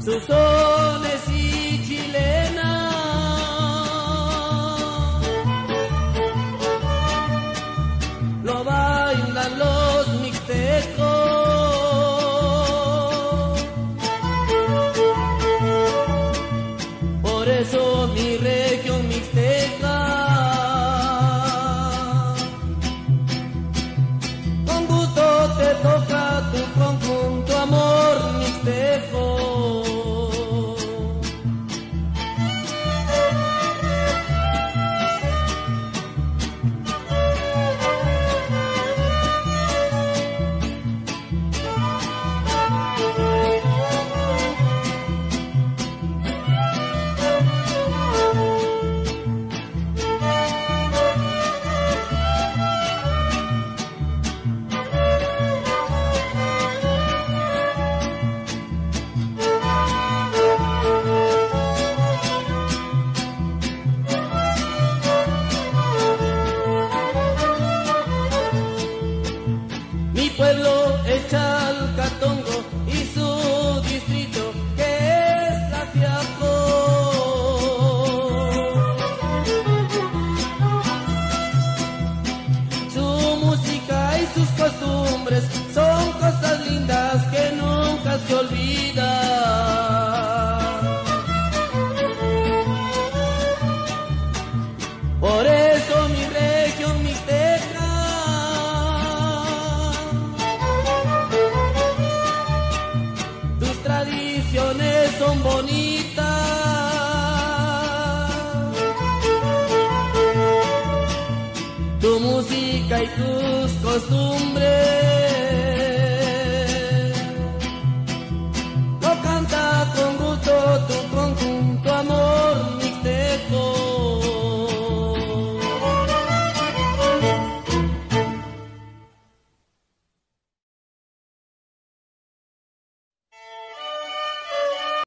sus sones y chilenas. Lo bailan los mixtecos. Por eso mi región mixteca con gusto te toca tu conjunto amor mixteco. Mi pueblo es Chalcatongo y su distrito que es Tlaxiaco. Su música y sus costumbres son cosas lindas que nunca se olvidan. Por eso mi región mixteca tradiciones son bonitas, tu música y tus costumbres